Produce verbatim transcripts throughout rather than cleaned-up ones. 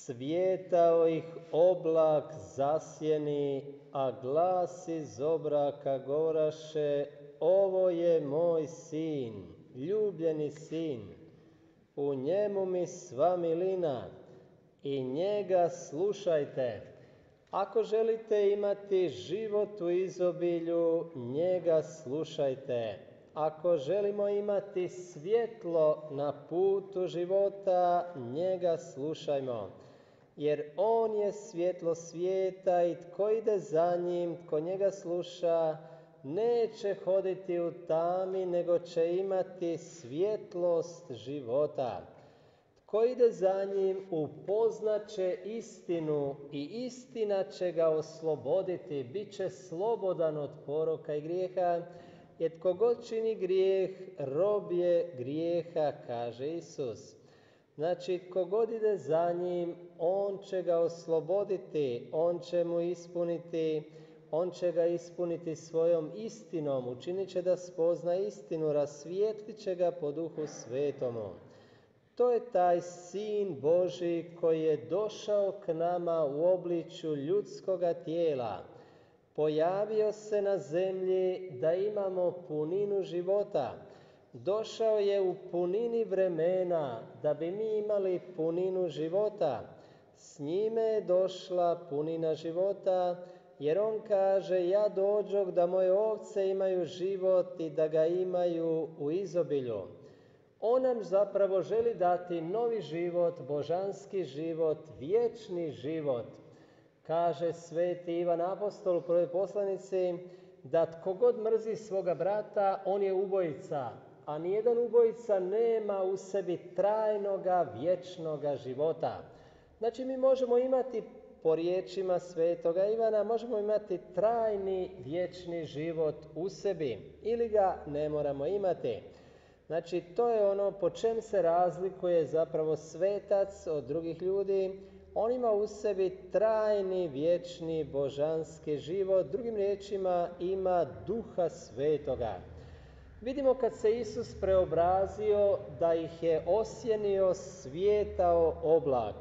Svijetao ih oblak zasjeni, a glas iz oblaka govoraše: ovo je moj sin, ljubljeni sin, u njemu mi sva milina i njega slušajte. Ako želite imati život u izobilju, njega slušajte. Ako želimo imati svjetlo na putu života, njega slušajmo. Jer on je svjetlo svijeta i tko ide za njim, tko njega sluša, neće hoditi u tami, nego će imati svjetlost života. Tko ide za njim, upoznat će istinu i istina će ga osloboditi. Biće slobodan od poroka i grijeha, jer tko god čini grijeh, rob je grijeha, kaže Isus. Znači, tko god ide za njim, on će ga osloboditi, on će mu ispuniti, on će ga ispuniti svojom istinom, učinit će da spozna istinu, rasvijetlit će ga po Duhu Svetomu. To je taj Sin Božji koji je došao k nama u obličju ljudskoga tijela. Pojavio se na zemlji da imamo puninu života. Došao je u punini vremena da bi mi imali puninu života. S njime je došla punina života, jer on kaže: ja dođoh da moje ovce imaju život i da ga imaju u izobilju. On nam zapravo želi dati novi život, božanski život, vječni život. Kaže sveti Ivan Apostol u prvoj poslanici da tko god mrzi svoga brata, on je ubojica, a nijedan ubojica nema u sebi trajnoga, vječnoga života. Znači, mi možemo imati, po riječima svetoga Ivana, možemo imati trajni, vječni život u sebi ili ga ne moramo imati. Znači, to je ono po čem se razlikuje zapravo svetac od drugih ljudi. On ima u sebi trajni, vječni, božanski život. Drugim riječima, ima Duha Svetoga. Vidimo kad se Isus preobrazio da ih je osjenio, svijetao oblak.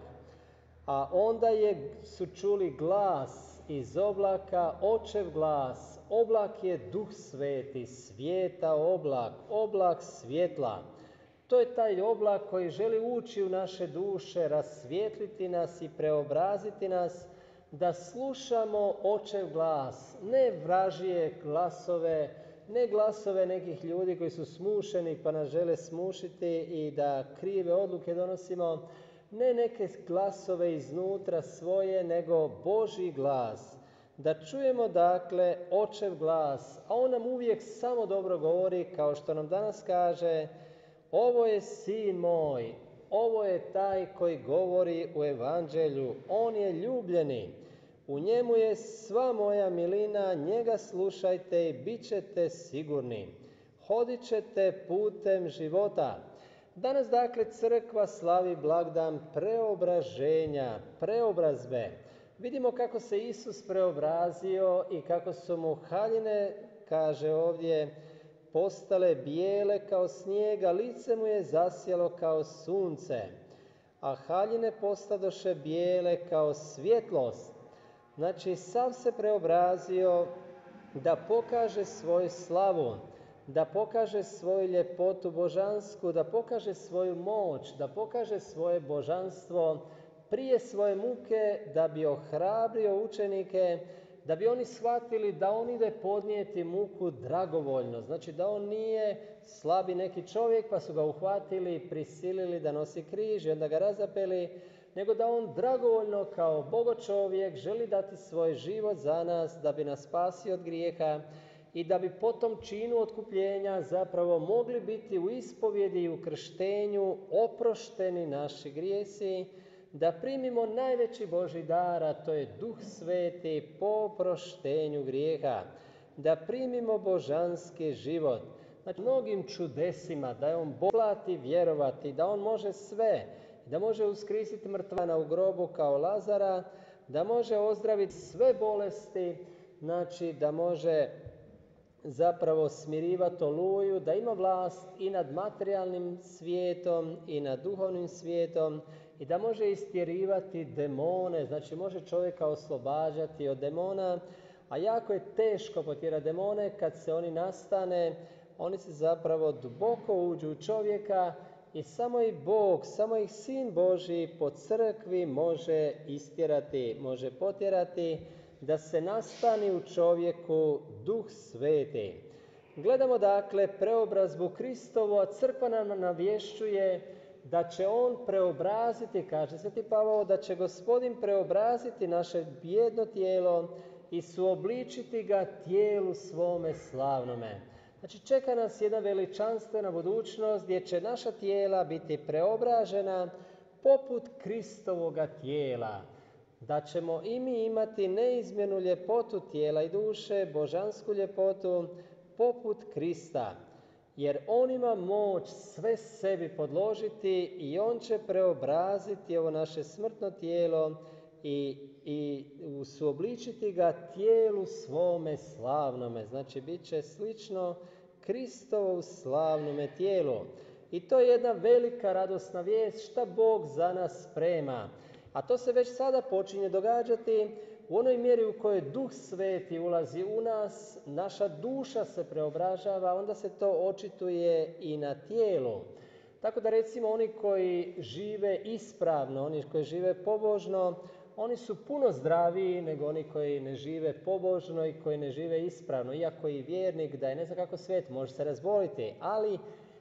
A onda je, su čuli glas iz oblaka, očev glas. Oblak je Duh Sveti, svijeta oblak, oblak svjetla. To je taj oblak koji želi ući u naše duše, rasvijetliti nas i preobraziti nas, da slušamo očev glas, ne vražije glasove, ne glasove nekih ljudi koji su smušeni pa nas žele smušiti i da krive odluke donosimo, ne neke glasove iznutra svoje, nego Božji glas. Da čujemo dakle očev glas, a on nam uvijek samo dobro govori, kao što nam danas kaže: ovo je sin moj, ovo je taj koji govori u evanđelju, on je ljubljeni, u njemu je sva moja milina, njega slušajte i bit ćete sigurni, hodit ćete putem života. Danas dakle crkva slavi blagdan preobraženja, preobrazbe. Vidimo kako se Isus preobrazio i kako su mu haljine, kaže ovdje, postale bijele kao snijeg, a lice mu je zasjelo kao sunce, a haljine postadoše bijele kao svjetlost. Znači, sav se preobrazio da pokaže svoju slavu, da pokaže svoju ljepotu božansku, da pokaže svoju moć, da pokaže svoje božanstvo prije svoje muke, da bi ohrabrio učenike, da bi oni shvatili da on ide podnijeti muku dragovoljno. Znači da on nije slabi neki čovjek pa su ga uhvatili i prisilili da nosi križ i onda ga razapeli, nego da on dragovoljno kao bogočovjek želi dati svoj život za nas da bi nas spasio od grijeha i da bi po tom činu otkupljenja zapravo mogli biti u ispovjedi i u krštenju oprošteni naši grijesi, da primimo najveći Božji dar, a to je Duh Sveti po oproštenju grijeha, da primimo božanski život. Znači, mnogim čudesima, da je on plati vjerovati, da on može sve, da može uskrisiti mrtvana u grobu kao Lazara, da može ozdraviti sve bolesti, znači da može zapravo smirivati oluju, da ima vlast i nad materijalnim svijetom i nad duhovnim svijetom i da može istjerivati demone, znači može čovjeka oslobađati od demona, a jako je teško potjerati demone kad se oni nastane, oni se zapravo duboko uđu u čovjeka i samo ih Bog, samo ih Sin Božji po crkvi može istjerati, može potjerati da se nastani u čovjeku Duh Sveti. Gledamo dakle preobrazbu Kristovu, a crkva nam navješćuje da će on preobraziti, kaže Sveti Pavao, da će Gospodin preobraziti naše bijedno tijelo i suobličiti ga tijelu svome slavnome. Znači čeka nas jedna veličanstvena budućnost gdje će naša tijela biti preobražena poput Kristovoga tijela. Da ćemo i mi imati neizmjernu ljepotu tijela i duše, božansku ljepotu poput Krista. Jer on ima moć sve sebi podložiti i on će preobraziti ovo naše smrtno tijelo i, i suobličiti ga tijelu svome slavnome. Znači bit će slično Kristovu slavnome tijelu. I to je jedna velika radosna vijest šta Bog za nas sprema. A to se već sada počinje događati u onoj mjeri u kojoj Duh Sveti ulazi u nas, naša duša se preobražava, onda se to očituje i na tijelu. Tako da recimo oni koji žive ispravno, oni koji žive pobožno, oni su puno zdraviji nego oni koji ne žive pobožno i koji ne žive ispravno. Iako i vjernik da je ne znam kako svet, može se razboliti, ali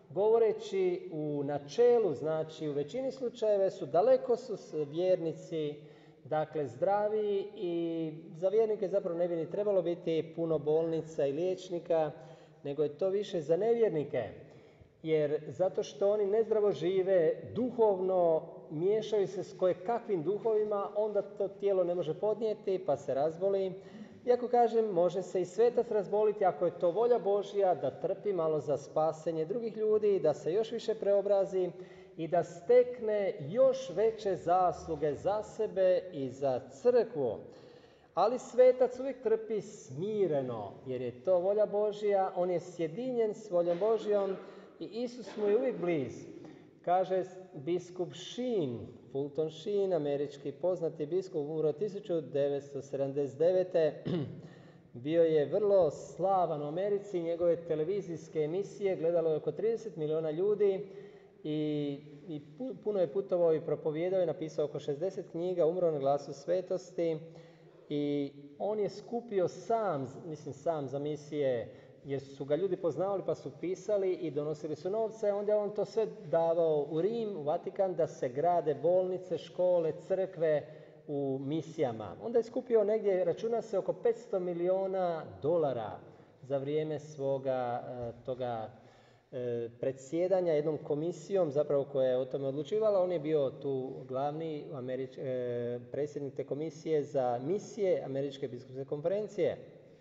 govoreći u načelu, znači u većini slučajeva su daleko su vjernici, dakle zdraviji i za vjernike zapravo ne bi ni trebalo biti puno bolnica i liječnika, nego je to više za nevjernike. Jer zato što oni nezdravo žive, duhovno miješaju se s kojekakvim duhovima, onda to tijelo ne može podnijeti pa se razboli. Iako kažem, može se i svetac razboliti ako je to volja Božja da trpi malo za spasenje drugih ljudi, da se još više preobrazi i da stekne još veće zasluge za sebe i za crkvu. Ali svetac uvijek trpi smireno, jer je to volja Božja, on je sjedinjen s voljom Božjom i Isus mu je uvijek bliz. Kaže biskup Sheen, Fulton Sheen, američki poznati biskup, umro tisuću devetsto sedamdeset devete. Bio je vrlo slavan u Americi, njegove televizijske emisije gledalo je oko trideset milijuna ljudi i, i puno je putovao i propovijedao i napisao oko šezdeset knjiga, umro na glasu svetosti i on je skupio sam, mislim sam za misije, jer su ga ljudi poznavali pa su pisali i donosili su novce, onda je on to sve davao u Rim, u Vatikan, da se grade bolnice, škole, crkve u misijama. Onda je skupio negdje, računa se, oko petsto milijuna dolara za vrijeme svoga toga predsjedanja jednom komisijom, zapravo koja je o tome odlučivala. On je bio tu glavni Američ, predsjednik te komisije za misije Američke biskupske konferencije.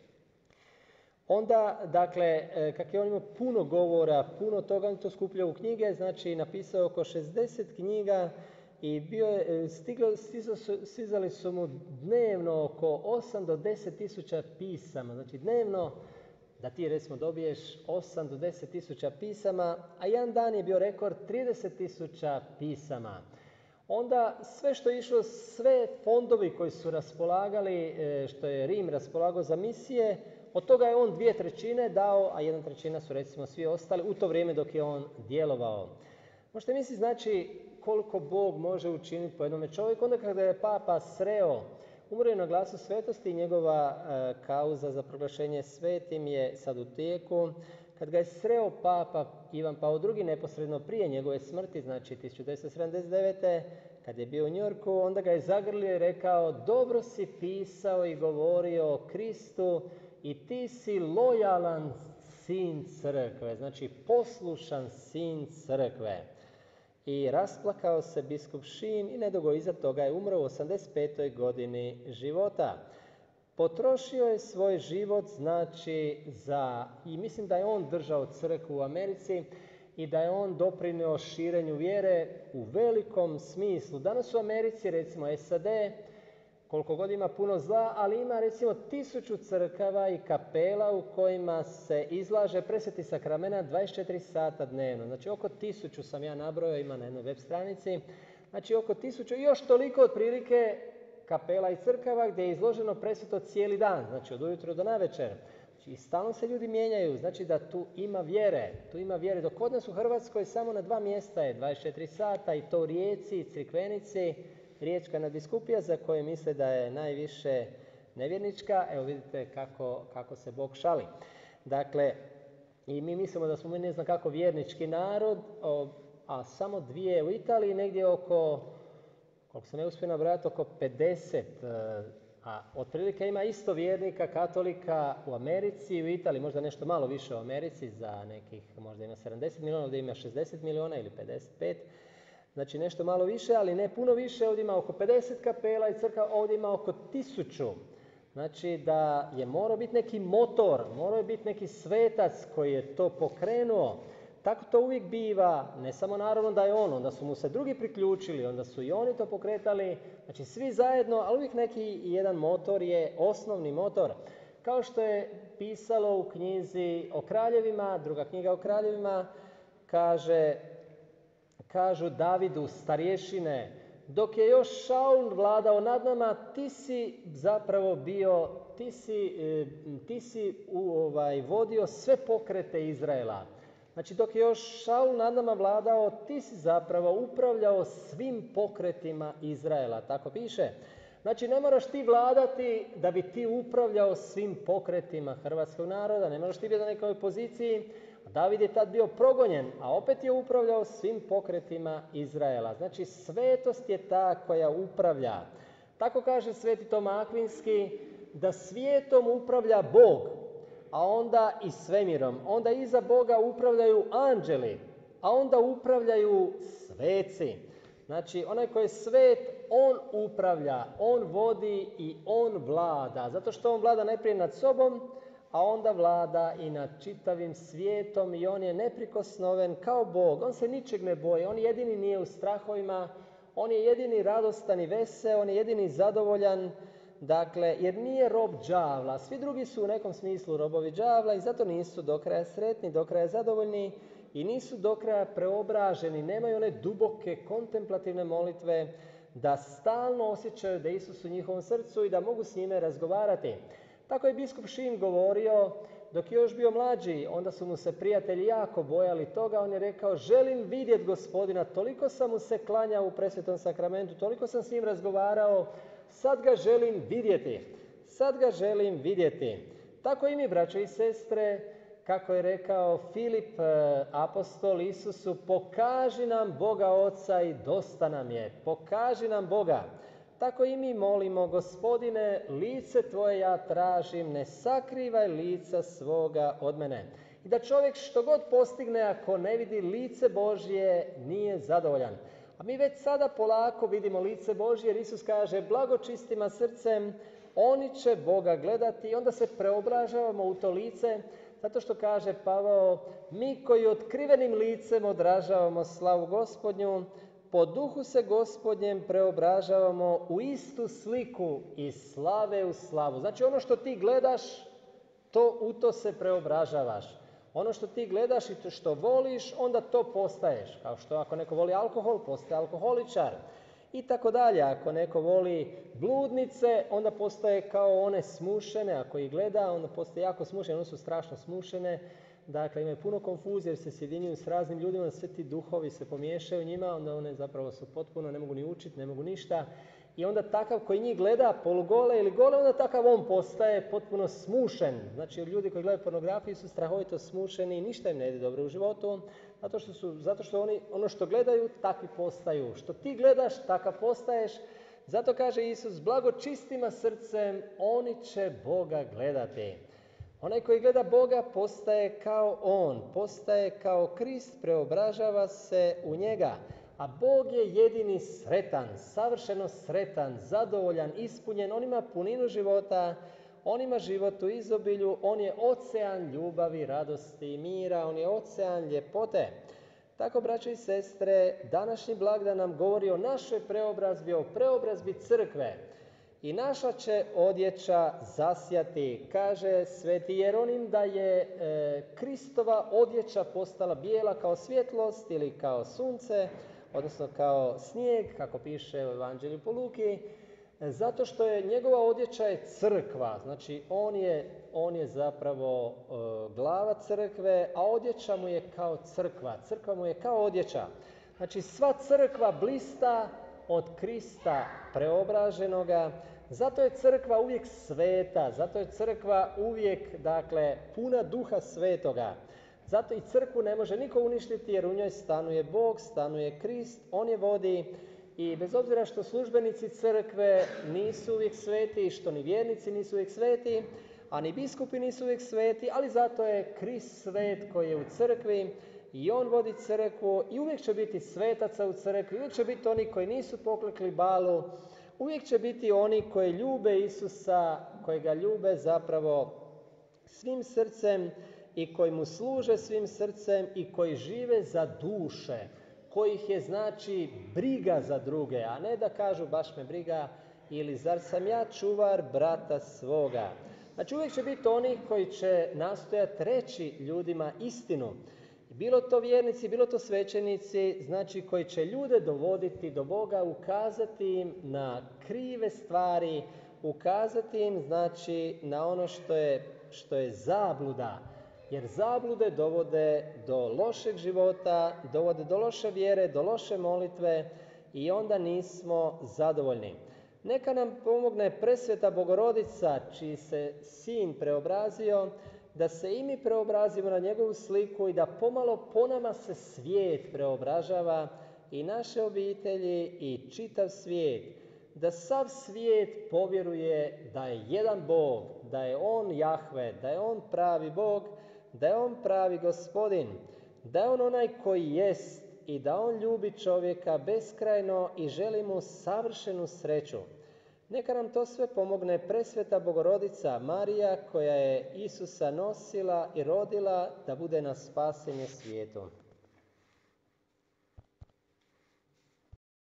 Onda, dakle, kak je on imao puno govora, puno toga, on to skupljao u knjige, znači napisao oko šezdeset knjiga i bio je, stiglo, stizali su mu dnevno oko osam do deset tisuća pisama. Znači dnevno da ti recimo dobiješ osam do deset tisuća pisama, a jedan dan je bio rekord trideset tisuća pisama. Onda sve što je išlo, sve fondovi koji su raspolagali, što je Rim raspolagao za misije, od toga je on dvije trećine dao, a jedna trećina su recimo svi ostali u to vrijeme dok je on djelovao. Možete misliti znači koliko Bog može učiniti po jednome čovjeku. Onda kada je papa sreo, umro je na glasu svetosti i njegova e, kauza za proglašenje svetim je sad u tijeku. Kad ga je sreo papa Ivan Pavao drugi neposredno prije njegove smrti, znači tisuću devetsto sedamdeset devete. kad je bio u Njorku, onda ga je zagrlio i rekao: dobro si pisao i govorio o Kristu i ti si lojalan sin crkve, znači poslušan sin crkve. I rasplakao se biskup Sheen i nedugo iza toga je umro u osamdeset petoj godini života. Potrošio je svoj život, znači, za, i mislim da je on držao crkvu u Americi i da je on doprinio širenju vjere u velikom smislu. Danas u Americi, recimo S A D, koliko god ima puno zla, ali ima recimo tisuću crkava i kapela u kojima se izlaže presveti sakramenat dvadeset četiri sata dnevno. Znači oko tisuću sam ja nabrojao, ima na jednoj web stranici. Znači oko tisuću i još toliko otprilike kapela i crkava gdje je izloženo presveto cijeli dan, znači od ujutro do navečer. Znači, i stalno se ljudi mijenjaju, znači da tu ima vjere, tu ima vjere. Dok kod nas u Hrvatskoj samo na dva mjesta je dvadeset četiri sata i to u Rijeci i Crikvenici, Riječka nadbiskupija za koje misle da je najviše nevjernička. Evo vidite kako, kako se Bog šali. Dakle, i mi mislimo da smo mi ne znam kako vjernički narod, a samo dvije u Italiji, negdje oko, koliko se ne uspije nabrati, oko pedeset, a otprilike ima isto vjernika, katolika u Americi i u Italiji, možda nešto malo više u Americi, za nekih, možda ima sedamdeset milijuna, ovdje ima šezdeset milijuna ili pedeset pet, znači nešto malo više, ali ne puno više, ovdje ima oko pedeset kapela i crkva, ovdje ima oko tisuću. Znači da je morao biti neki motor, morao je biti neki svetac koji je to pokrenuo. Tako to uvijek biva, ne samo naravno da je on, onda su mu se drugi priključili, onda su i oni to pokretali, znači svi zajedno, ali uvijek neki jedan motor je osnovni motor. Kao što je pisalo u knjizi o kraljevima, druga knjiga o kraljevima, kaže, kažu Davidu starješine, dok je još Šaul vladao nad nama, ti si zapravo bio, ti si, ti si u, ovaj, vodio sve pokrete Izraela. Znači dok je još Šaul nad nama vladao, ti si zapravo upravljao svim pokretima Izraela, tako piše. Znači ne moraš ti vladati da bi ti upravljao svim pokretima hrvatskog naroda, ne moraš ti biti na nekoj poziciji. David je tad bio progonjen, a opet je upravljao svim pokretima Izraela. Znači svetost je ta koja upravlja. Tako kaže sveti Toma Akvinski, da svijetom upravlja Bog, a onda i svemirom. Onda iza Boga upravljaju anđeli, a onda upravljaju sveci. Znači onaj koji je svet, on upravlja, on vodi i on vlada. Zato što on vlada najprije nad sobom, a onda vlada i nad čitavim svijetom i on je neprikosnoven kao Bog. On se ničeg ne boji, on jedini nije u strahovima, on je jedini radostan i vesel, on je jedini zadovoljan, dakle, jer nije rob đavla. Svi drugi su u nekom smislu robovi đavla i zato nisu do kraja sretni, do kraja zadovoljni i nisu do kraja preobraženi, nemaju one duboke kontemplativne molitve da stalno osjećaju da je Isus u njihovom srcu i da mogu s njime razgovarati. Tako je biskup Šin govorio dok je još bio mlađi, onda su mu se prijatelji jako bojali toga. On je rekao, želim vidjeti Gospodina, toliko sam mu se klanjao u presvetom sakramentu, toliko sam s njim razgovarao, sad ga želim vidjeti, sad ga želim vidjeti. Tako i mi, braćo i sestre, kako je rekao Filip apostol Isusu, pokaži nam Boga Oca i dosta nam je, pokaži nam Boga. Tako i mi molimo, Gospodine, lice Tvoje ja tražim, ne sakrivaj lica svoga od mene. I da čovjek što god postigne, ako ne vidi lice Božje, nije zadovoljan. A mi već sada polako vidimo lice Božje, jer Isus kaže, blagočistima srcem, oni će Boga gledati i onda se preobražavamo u to lice, zato što kaže Pavao, mi koji otkrivenim licem odražavamo slavu Gospodnju, po duhu se Gospodnjem preobražavamo u istu sliku i slave u slavu. Znači ono što ti gledaš, to u to se preobražavaš. Ono što ti gledaš i što voliš, onda to postaješ. Kao što ako neko voli alkohol, postaje alkoholičar. I tako dalje. Ako neko voli bludnice, onda postaje kao one smušene. Ako ih gleda, onda postaje jako smušene. One su strašno smušene. Dakle, imaju puno konfuzije jer se sjedinjuju s raznim ljudima, sve ti duhovi se pomiješaju njima, onda one zapravo su potpuno, ne mogu ni učiti, ne mogu ništa. I onda takav koji njih gleda polugole ili gole, onda takav on postaje potpuno smušen. Znači, ljudi koji gledaju pornografiju su strahovito smušeni i ništa im ne ide dobro u životu, zato što, su, zato što oni ono što gledaju, takvi postaju. Što ti gledaš, takav postaješ. Zato kaže Isus, blago čistima srcem, oni će Boga gledati. Onaj koji gleda Boga postaje kao On, postaje kao Krist, preobražava se u njega. A Bog je jedini sretan, savršeno sretan, zadovoljan, ispunjen. On ima puninu života, on ima život u izobilju, on je ocean ljubavi, radosti i mira, on je ocean ljepote. Tako, braćo i sestre, današnji blagdan nam govori o našoj preobrazbi, o preobrazbi crkve. I naša će odjeća zasjati, kaže sveti Jeronim, da je e, Kristova odjeća postala bijela kao svjetlost ili kao sunce, odnosno kao snijeg, kako piše u Evanđelju po Luki, zato što je njegova odjeća je crkva, znači on je, on je zapravo e, glava crkve, a odjeća mu je kao crkva, crkva mu je kao odjeća. Znači sva crkva blista od Krista preobraženoga, zato je crkva uvijek sveta, zato je crkva uvijek, dakle, puna duha svetoga. Zato i crkvu ne može niko uništiti jer u njoj stanuje Bog, stanuje Krist, on je vodi. I bez obzira što službenici crkve nisu uvijek sveti, što ni vjernici nisu uvijek sveti, a ni biskupi nisu uvijek sveti, ali zato je Krist svet koji je u crkvi i on vodi crkvu i uvijek će biti svetaca u crkvi, uvijek će biti oni koji nisu poklekli Balu, uvijek će biti oni koji ljube Isusa, koji ga ljube zapravo svim srcem i koji mu služe svim srcem i koji žive za duše, kojih je znači briga za druge, a ne da kažu baš me briga ili zar sam ja čuvar brata svoga. Znači uvijek će biti oni koji će nastojati reći ljudima istinu. Bilo to vjernici, bilo to svećenici, znači koji će ljude dovoditi do Boga, ukazati im na krive stvari, ukazati im znači na ono što je, što je zabluda. Jer zablude dovode do lošeg života, dovode do loše vjere, do loše molitve i onda nismo zadovoljni. Neka nam pomogne presveta Bogorodica, čiji se sin preobrazio, da se i mi preobrazimo na njegovu sliku i da pomalo po nama se svijet preobražava i naše obitelji i čitav svijet. Da sav svijet povjeruje da je jedan Bog, da je on Jahve, da je on pravi Bog, da je on pravi Gospodin, da je on onaj koji jest i da on ljubi čovjeka beskrajno i želi mu savršenu sreću. Neka nam to sve pomogne presveta Bogorodica Marija koja je Isusa nosila i rodila da bude na spasenje svijetu.